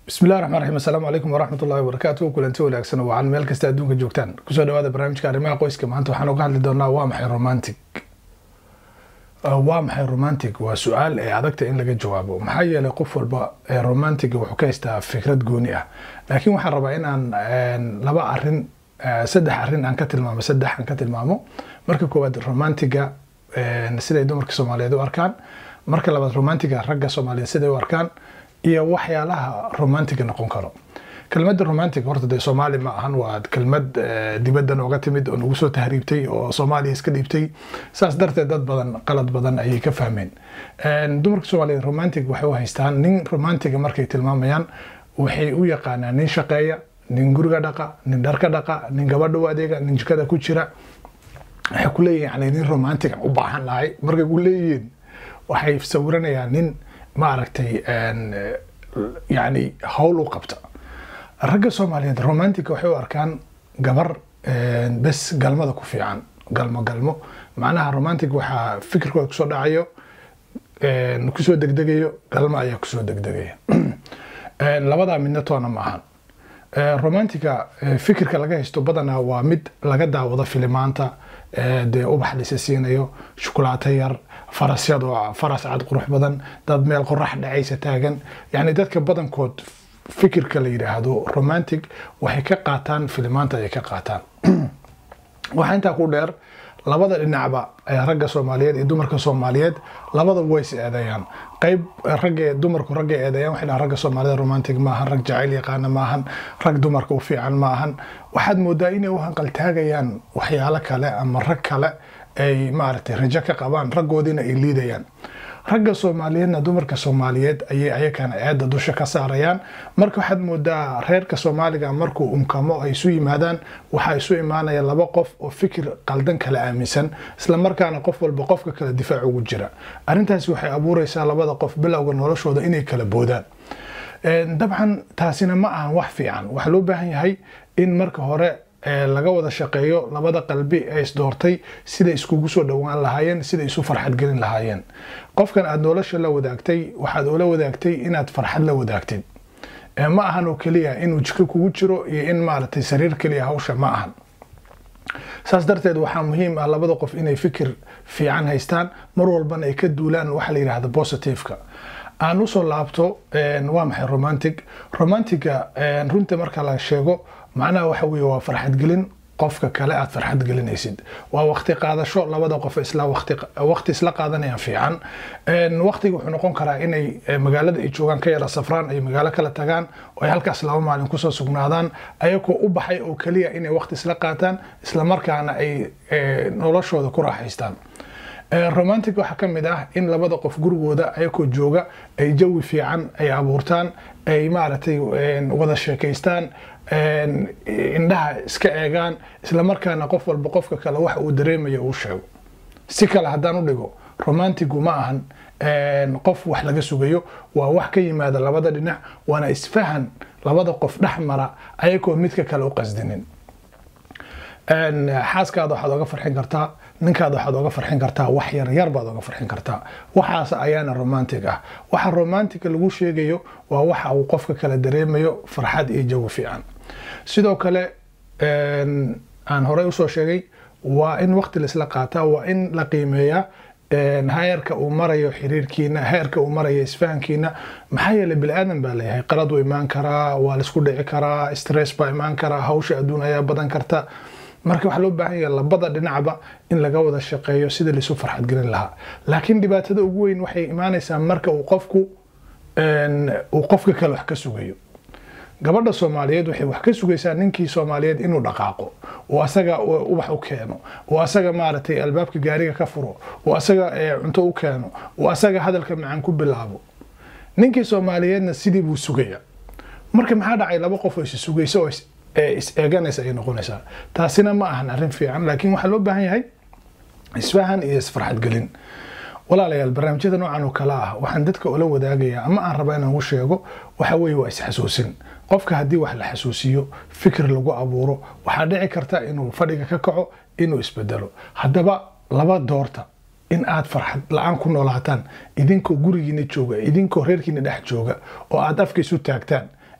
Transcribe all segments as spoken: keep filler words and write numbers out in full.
بسم الله الرحمن الرحيم. السلام عليكم ورحمة الله وبركاته. كلنتي wanaagsan oo aan meel kasta adduunka joogtaan. Ku soo dhawaada barnaamijka arrimaha qoyska. Maanta waxaan uga hadli doonaa waa maxay romantic. Waa maxay romantic? Waa su'aal ay adagta in laga jawaabo. Maxaa yeelay qof walba ee romantic wuxuu ka haystaa fikrad gooni ah. Laakiin waxaan rabaa in aan laba arrin saddex arrin aan ka tilmaamo saddex aan ka tilmaamo. Marka koowaad romantiga sida ay dumarka Soomaaliyeed u arkaan. Marka labaad romantiga ragga Soomaaliyeed sida ay u arkaan. iyo waxyaalaha romantic noqon karo. Kelmadda romantic horta de Soomaali ma ahan, waa kelmad dibadda nooga timid oo nagu soo tahriibtay oo Soomaaliya iska dhiibtay. Saas darteed dad badan qalad badan ayay ka fahmeen. Een dumarka Soomaaliyeed romantic waxay u haystaan nin romantic markay tilmaamayaan waxay u yaqaanaan nin shaqeeya, nin guriga dhaqa, nin dharka dhaqa, nin gabadha u adeega, nin jikada ku jira. Waxay ku leeyihiin yani nin romantic u baahan lahay. Markay ku leeyihiin waxay sawiranayaan nin ما aragtay een yani hawl u qabta. Ragga Soomaaliyeed romantic waxay u arkaan gabar een bas galmada ku fiican, galmo galmo. Macnaha romantic waxa fikirkooda ku soo dhacayo een ku soo degdegayo galmo ayaa ku soo degdegaya. Een labada midna toona ma ahan. Ee romantica fikirka laga haysto badana waa mid laga daawado filimaanta ee de ubax la siinayo, shukulaato yar, farasyado faras cad qurux badan, dad meel qorax dhacaysa taagan. Yani dadka badankood fikirka la yiraahdo romantic waxay ka qaataan filimaanta ay ka qaataan. Waxa inta ku dheer labada dhinacba ay ragga Soomaaliyeed iyo dumarka Soomaaliyeed labada way is eedeeyaan. qayb ragga dumarku ragga eedeeyaan waxay dhahaan ragga Soomaaliyeed romantic ma ahan, rag jacayl yaqaan ma ahan, rag dumarka u fiican ma ahan. Waxaad moodaa inay u hanqal taagayaan waxyaalo kale ama rag kale ay maaragtay rajo ka qabaan raggoodina ay liidayaan. Ragga Soomaaliyeedna dumarka Soomaaliyeed ayay ayakana eeda dusha ka saarayaan. Marka waxaad moodaa reerka Soomaaliga markuu umkamo ay isu yimaadaan waxa isu imaanaya laba qof oo fikir qaldan kala aaminsan isla markaana qof walba qofka kala difaac ugu jira. Arrintaasi waxay abuuraysaa labada qof bilowga noloshooda inay kala boodaan. Een dabcan taasina ma ahan wax fiican. Waxa loo baahan yahay in marka hore laga wada shaqeeyo labada qalbi ay isdoortay sida iskugu soo dhawaan lahaayeen, sida isu farxad gelin lahaayeen. Qofkan aad nolosha la wadaagtay waxaad ula wadaagtay inaad farxad la wadaagtid. Ee ma ahan oo kaliya inuu jiko kugu jiro iyo in maaragtay sariir kaliya hawsha ma ahan. saas darteed waxaa muhiim ah labada qof inay fikir fiican haystaan mar walbana ay ka duulaan waxa la yiraahdo positive-ka. aan u soo laabto een waa maxay romantic? Romantica een runta marka la sheego macnaha waxa weeye waa farxad gelin qofka kale aad farxad gelinaysid. Waa waqti qaadasho labada qof isla waqti waqti isla qaadanayaan fiican. Een waqtigu wuxuu noqon karaa inay magaalada ay joogaan ka yara safraan ay magaalo kala tagaan oo ay halkaas laba maalin ku soo sugnaadaan ayagoo u baxay oo kaliya inay waqti isla qaataan isla markaana ay noloshooda ku raaxaystaan. romantic waxa ka mid ah in labada qof gurigooda ayagoo jooga ay jawi fiican ay abuurtaan ay maaragtay wada sheekaystaan indhaha iska eegaan isla markaana qof walba qofka kale waxa uu dareemayo uu sheego. Si kale haddaan u dhigo romantigu ma ahan qof wax laga sugayo, waa wax ka yimaada labada dhinac waana isfahan labada qof dhexmara ayagoo midka kale u qasdinin. een xaaskaada waxaad uga farxin kartaa, ninkaada waxaad uga farxin kartaa, wax yar yar baad uga farxin kartaa. Waxaas ayaana romantic ah. Waxa romantic lagu sheegayo waa waxa uu qofka kale dareemayo farxad iyo jawi fiican. Sidoo kale een aan hore u soo sheegay waa in waqti la isla qaataa, waa in la qiimeeyaa een heerka uu marayo xiriirkiina, heerka uu marayo isfahankiina. Maxaa yeelay bilaadan baa leeyahay qalad u imaan karaa, waa la isku dhici karaa, stress baa imaan karaa, hawsha adduun ayaa badan karta. marka waxa loo baahan yahay labada dhinacba in laga wada shaqeeyo sida la isu farxad gelin lahaa. Laakiin dhibaatada ugu weyn waxay imaanaysaa marka uu qofku een uu qofka kale wax ka sugayo. Gabadha Soomaaliyeed waxay wax ka sugaysaa ninkii Soomaaliyeed inuu dhaqaaqo oo asaga ubax u keeno oo asaga maaragtay albaabka gaariga ka furo oo asaga cunto u keeno oo asaga hadalka macaan ku bilaabo. Ninkii Soomaaliyeedna sidii buu sugaya. Marka maxaa dhacay laba qof oo is sugayso oo is eeganaysa ay noqonaysaa. Taasina ma ahan arrin fiican, laakiin waxa loo baahan yahay isfahan iyo isfarxad gelin. walaalayaal barnaamijyada noocan oo kala ah waxaan dadka ula wadaagayaa ama aan rabaa inaan u sheego waxa weeye waa is xasuusin. Qofka haddii wax la xasuusiyo fikir lagu abuuro waxa dhici karta inuu fadhiga ka kaco inuu isbedelo. Haddaba laba doorta in aad farxad la'aan ku noolaataan idinkoo gurigiina jooga idinkoo reerkiina dhex jooga oo aad afkiisu taagtaan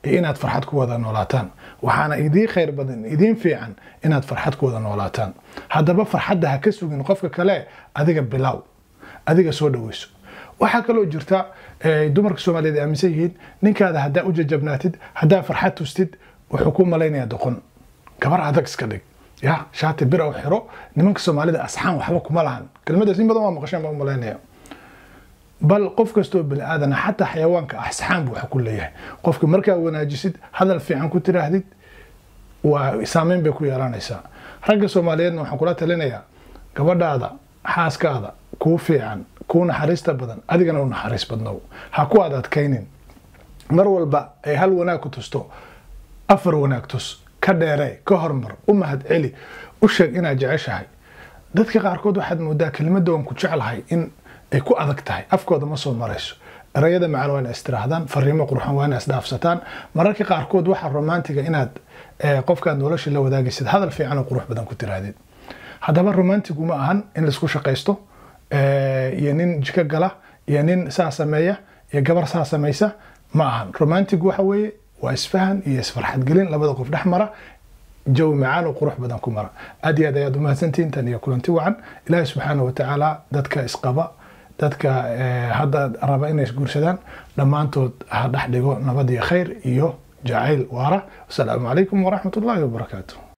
iyo inaad farxad ku wada noolaataan waxaana idin khayr badan idin fiican inaad farxad ku wada noolaataan haddaba farxadda ha ka sugin qofka kale adiga bilow adiga soo dhaweyso waxa kale oo jirta dumarka Soomaaliyeed aaminsan yihiin ninkaada hadaa u jajabnaatid hadaa farxad tustid wuxuu ku maleynaya doqon gabar adag iska dhig ya shaati bir oo xiro nimanka Soomaalida asxaan waxba kuma lahan kelmadaas in badan waa maqashaan baa maleynaya bal qof kasto bil aadan hatta xayawaanka asxaan buu wax ku leeyahay qofka markaa wanaajisid hadal fiican ku tiraahdid waa saameyn bay ku yeelanaysaa ragga Soomaaliyeedna waxaan kula talinayaa gabadhaada xaaskaada ku fiican ku naxariista badan adigana u naxariis badnow ha ku adadkaynin mar walba ay hal wanaag ku tusto afar wanaag tus ka dheeray ka hormar u mahad celi u sheeg inaad jeceshahay dadka qaarkood waxaad moodaa kelmadda aan ku jecelahay in ay ku adag tahay afkooda ma soo marayso erayada macaan waa istiraahdan fariimo qurxan waa isdhaafsataan mararka qaarkood waxa romantiga inaad qofka nolosha la wadaagaysid hadal fiican oo qurux badan ku tiraadid hadaba romantigu ma ahan in la isku shaqaysto iyo nin jika gala iyo nin saa sameeya iyo gabar saa sameeysa ma ahan romantigu waxa weeye waa isfahan iyo isfarxad gelin labada qof dhaxmara جو معان وقروح بدن كمرة أدي هذا يدوم هسنتين تانية كلنتي وعن إله سبحانه وتعالى دتك إسقابا دتك هذا ربعين يسقور شدان لما أنتوا هذا حد يقول نبدي خير إيوه جعيل وارا السلام عليكم ورحمة الله وبركاته.